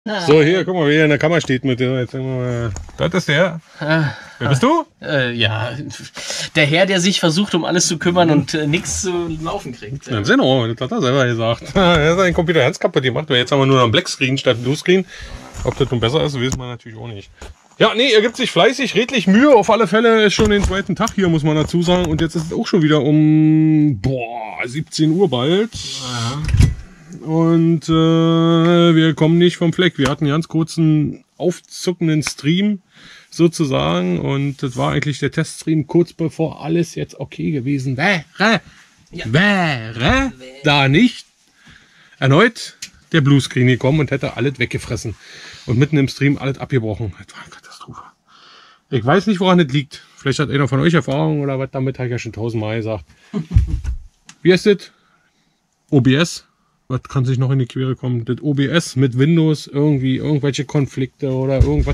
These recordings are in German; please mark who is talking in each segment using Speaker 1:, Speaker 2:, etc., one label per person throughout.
Speaker 1: So, hier, guck mal, wie er in der Kammer steht mit der. Jetzt sagen wir mal, das ist der. Wer bist du?
Speaker 2: Ja, der Herr, der sich versucht, um alles zu kümmern und nichts zu laufen kriegt.
Speaker 1: Ja, Sinn, das hat er selber gesagt. Er hat seinen Computer ganz kaputt gemacht. Jetzt haben wir nur noch einen Blackscreen statt Bluescreen. Ob das nun besser ist, wissen wir natürlich auch nicht. Ja, nee, er gibt sich fleißig, redlich Mühe. Auf alle Fälle ist schon den zweiten Tag hier, muss man dazu sagen. Und jetzt ist es auch schon wieder um 17 Uhr bald. Ja. Und wir kommen nicht vom Fleck. Wir hatten einen ganz kurzen, aufzuckenden Stream sozusagen. Und das war eigentlich der Teststream kurz bevor alles jetzt okay gewesen wäre. Wäre da nicht erneut der Bluescreen gekommen und hätte alles weggefressen. Und mitten im Stream alles abgebrochen. Das war eine Katastrophe. Ich weiß nicht, woran das liegt. Vielleicht hat einer von euch Erfahrung oder was damit, habe ich ja schon 1000-mal gesagt. Wie heißt das? OBS? Was kann sich noch in die Quere kommen? Das OBS mit Windows, irgendwie irgendwelche Konflikte oder irgendwas.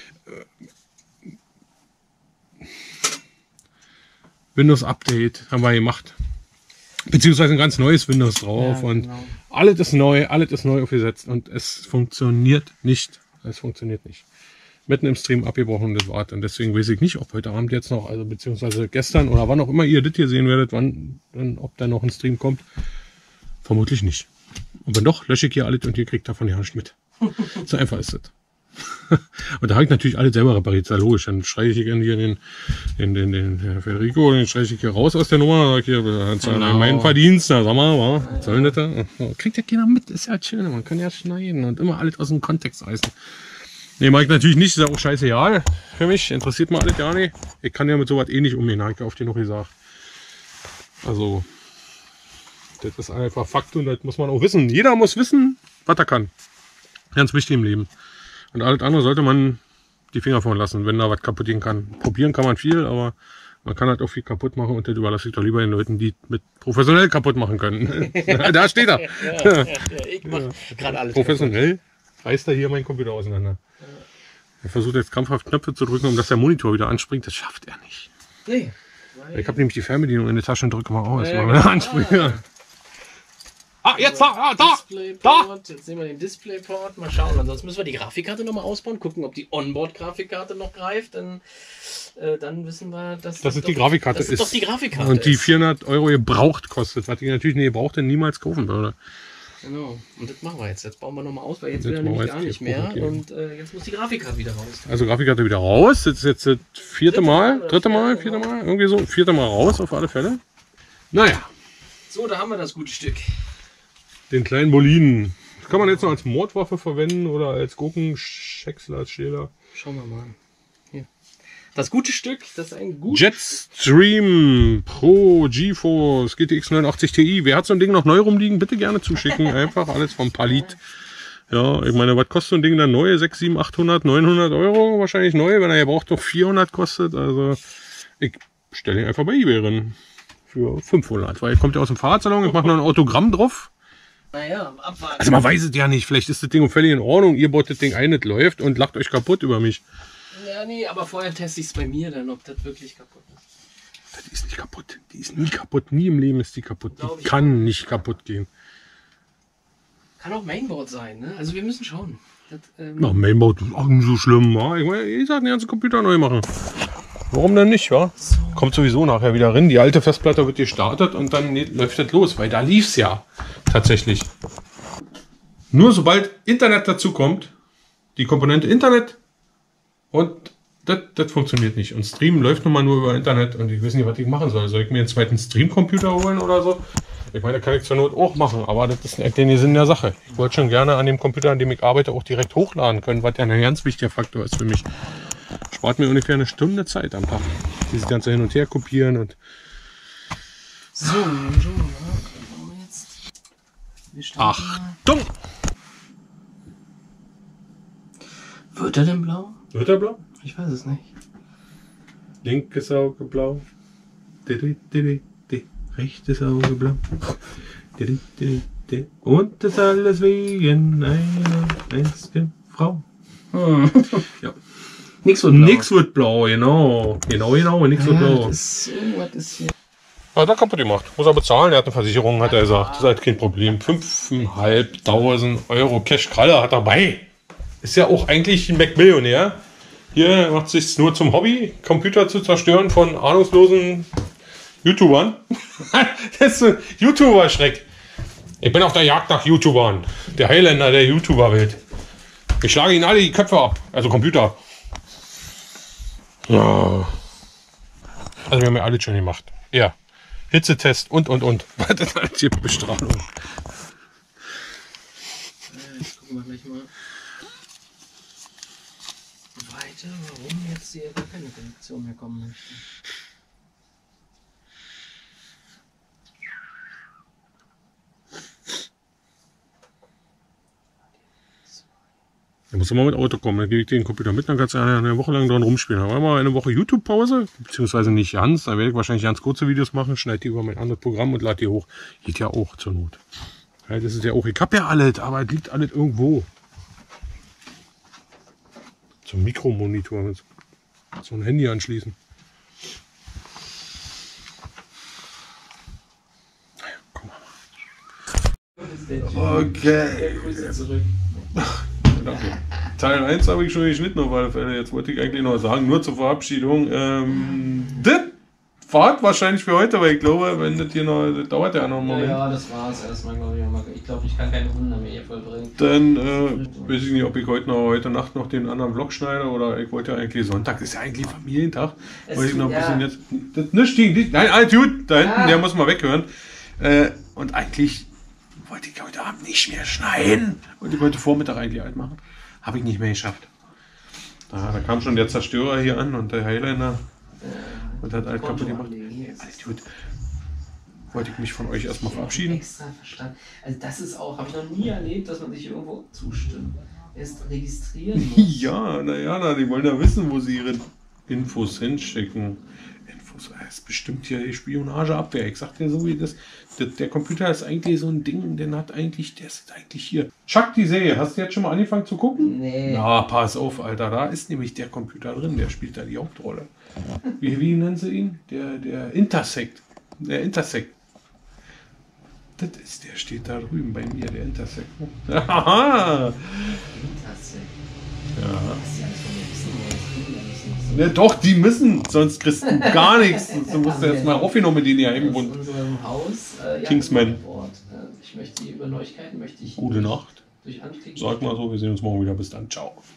Speaker 1: Windows Update haben wir gemacht. Beziehungsweise ein ganz neues Windows drauf. Ja, und genau. Alles ist neu aufgesetzt und es funktioniert nicht. Es funktioniert nicht. Mitten im Stream abgebrochen, das war's. Und deswegen weiß ich nicht, ob heute Abend jetzt noch, also beziehungsweise gestern oder wann auch immer ihr das hier sehen werdet, ob da noch ein Stream kommt. Vermutlich nicht. Und wenn doch, lösche ich hier alles und ihr kriegt davon ja nicht mit. So einfach ist das. Und da habe ich natürlich alles selber repariert, ist ja logisch. Dann streiche ich hier den Federico, den streiche ich hier raus aus der Nummer, sag hier, das ist mein Verdienst, na, sag mal, was soll denn das? Kriegt ja keiner mit, ist ja halt schön, man kann ja schneiden und immer alles aus dem Kontext reißen. Nee, mag ich natürlich nicht, ist ja auch scheißegal für mich, interessiert mich alles gar nicht. Ich kann ja mit sowas eh nicht umgehen, habe ich auf den noch gesagt. Also, das ist einfach Fakt und das muss man auch wissen. Jeder muss wissen, was er kann. Ganz wichtig im Leben. Und alles andere sollte man die Finger von lassen, wenn da was kaputt gehen kann. Probieren kann man viel, aber man kann halt auch viel kaputt machen und das überlasse ich doch lieber den Leuten, die mit professionell kaputt machen können. Da steht er.
Speaker 2: Ich mache gerade alles.
Speaker 1: Professionell reißt er hier meinen Computer auseinander. Er versucht jetzt krampfhaft Knöpfe zu drücken, um dass der Monitor wieder anspringt. Das schafft er nicht. Nee. Ich habe nämlich die Fernbedienung in der Tasche und drücke mal aus. Jetzt da!
Speaker 2: Jetzt sehen wir den Displayport. Mal schauen. Ansonsten müssen wir die Grafikkarte nochmal ausbauen. Gucken, ob die Onboard-Grafikkarte noch greift. Dann wissen wir, dass
Speaker 1: das ist die Grafikkarte.
Speaker 2: Das ist doch die Grafikkarte.
Speaker 1: Und die 400 € gebraucht kostet. Was ich natürlich nicht gebraucht denn niemals kaufen würde.
Speaker 2: Genau. Und das machen wir jetzt. Jetzt bauen wir nochmal aus, weil jetzt will er nämlich gar nicht mehr. Und jetzt muss die Grafikkarte wieder raus.
Speaker 1: Also Grafikkarte wieder raus. Das ist jetzt das vierte Mal. Irgendwie so. 4. Mal raus auf alle Fälle. Naja.
Speaker 2: So, da haben wir das gute Stück.
Speaker 1: Den kleinen Boliden. Das kann man jetzt noch als Mordwaffe verwenden oder als Gurkenschäcksler, als Schäler.
Speaker 2: Schauen wir mal. Hier. Das gute Stück, das ist ein gutes
Speaker 1: Jetstream Pro GeForce GTX 89 Ti. Wer hat so ein Ding noch neu rumliegen? Bitte gerne zuschicken. Einfach alles vom Palit. Ja, ich meine, was kostet so ein Ding dann neu? 6, 7, 800, 900 € wahrscheinlich neu, wenn er ja braucht doch 400 kostet. Also ich stelle ihn einfach bei eBay rein. Für 500. Weil er kommt ja aus dem Fahrradsalon. Ich mache noch ein Autogramm drauf.
Speaker 2: Naja, abwarten.
Speaker 1: Also man weiß es ja nicht. Vielleicht ist das Ding völlig in Ordnung. Ihr baut das Ding ein, das läuft und lacht euch kaputt über mich.
Speaker 2: Ja, nee, aber vorher teste ich es bei mir dann, ob das wirklich kaputt ist.
Speaker 1: Das ist nicht kaputt. Die ist nie kaputt. Nie im Leben ist die kaputt. Die kann nicht kaputt gehen.
Speaker 2: Kann auch Mainboard sein, ne? Also wir müssen schauen. Das,
Speaker 1: Mainboard ist auch nicht so schlimm. Ja? Ich meine, ihr sagt, den ganzen Computer neu machen. Warum denn nicht, wa? So. Kommt sowieso nachher wieder rein. Die alte Festplatte wird gestartet und dann läuft das los, weil da lief es ja tatsächlich. Nur sobald Internet dazu kommt, die Komponente Internet und das funktioniert nicht. Und Stream läuft nun mal nur über Internet und ich weiß nicht, was ich machen soll. Soll ich mir einen zweiten Stream-Computer holen oder so? Ich meine, da kann ich zur Not auch machen, aber das ist nicht der Sinn der Sache. Ich wollte schon gerne an dem Computer, an dem ich arbeite, auch direkt hochladen können, was ja ein ganz wichtiger Faktor ist für mich. Spart mir ungefähr eine Stunde Zeit am Tag. Dieses ganze Hin und Her kopieren und.
Speaker 2: So, jetzt.
Speaker 1: Achtung!
Speaker 2: Wird er denn blau?
Speaker 1: Wird er blau?
Speaker 2: Ich weiß es nicht.
Speaker 1: Linkes Auge blau. Rechtes Auge blau. Und das alles wegen einer einzigen Frau. Ja.
Speaker 2: Nix wird blau.
Speaker 1: Nix wird blau, genau. Nix wird blau.
Speaker 2: Irgendwas ist hier.
Speaker 1: Hat er kaputt gemacht. Muss er bezahlen, er hat eine Versicherung, hat er gesagt. Das ist halt kein Problem. 5.500 € Cash-Kralle hat er dabei. ist ja auch eigentlich ein Mac-Millionär. Hier macht es sich nur zum Hobby, Computer zu zerstören von ahnungslosen YouTubern. Das ist ein YouTuber-Schreck. Ich bin auf der Jagd nach YouTubern. Der Highlander der YouTuber-Welt. Ich schlage ihnen alle die Köpfe ab. Also Computer ab. Ja. Also wir haben ja alles schon gemacht. Ja. Hitzetest und. Was ist das hier? Bestrahlung.
Speaker 2: Jetzt gucken wir gleich mal weiter, warum jetzt hier gar keine Reaktion mehr kommen möchte.
Speaker 1: Da muss immer mit Auto kommen, dann gebe ich den Computer mit, dann kannst du eine Woche lang dran rumspielen. Dann haben wir mal eine Woche YouTube-Pause, beziehungsweise nicht ganz, dann werde ich wahrscheinlich ganz kurze Videos machen, schneide die über mein anderes Programm und lade die hoch. Geht ja auch zur Not. Ja, das ist ja auch, ich habe ja alles, aber es liegt alles irgendwo. Zum Mikromonitor mit so ein Handy anschließen. Naja, gucken wir mal. Okay.
Speaker 2: Grüße zurück.
Speaker 1: Danke. Teil 1 habe ich schon geschnitten auf alle Fälle. Jetzt wollte ich eigentlich noch sagen, nur zur Verabschiedung. Das war wahrscheinlich für heute, weil ich glaube, wenn das hier noch, das dauert ja noch einen Moment.
Speaker 2: Ja, das war's erstmal, glaube ich. Ich glaube, ich kann keine Wunder mehr hier vollbringen.
Speaker 1: Dann weiß ich nicht, ob ich heute Nacht noch den anderen Vlog schneide oder ich wollte ja eigentlich Sonntag, ist ja eigentlich Familientag. Wollte ich noch ein bisschen jetzt. Das nicht, nein, alles gut, da hinten, der muss mal weghören. Und eigentlich wollte ich heute Abend nicht mehr schneiden. Und ich wollte Vormittag eigentlich alt machen. Habe ich nicht mehr geschafft. Da kam schon der Zerstörer hier an und der Highlander. Und hat alt kaputt gemacht. Alles gut. Wollte ich mich von euch erstmal verabschieden.
Speaker 2: Extra verstanden. Also das ist auch, habe ich noch nie erlebt, dass man sich irgendwo zustimmt. Erst registrieren muss.
Speaker 1: Ja, naja, die wollen ja wissen, wo sie ihre Infos hinschicken. Das ist bestimmt hier die Spionageabwehr. Ich sag dir so, wie das. Der Computer ist eigentlich so ein Ding, der ist eigentlich hier. Chuck die Serie, hast du jetzt schon mal angefangen zu gucken?
Speaker 2: Nee.
Speaker 1: Na, pass auf, Alter, da ist nämlich der Computer drin, der spielt da die Hauptrolle. Wie nennen sie ihn? Der Intersect. Der Intersect. Das ist, der steht da drüben bei mir, der Intersect. Haha!
Speaker 2: Intersect.
Speaker 1: Ja.
Speaker 2: Was die alles von mir wissen wollen.
Speaker 1: Ja, doch, die müssen, sonst kriegst du gar nichts. Du musst ja jetzt mal aufgenommen mit denen ja eben
Speaker 2: in unserem Haus.
Speaker 1: Kingsman.
Speaker 2: Ich möchte über Neuigkeiten
Speaker 1: Gute Nacht.
Speaker 2: durch Anklicken.
Speaker 1: Sag mal so, wir sehen uns morgen wieder. Bis dann. Ciao.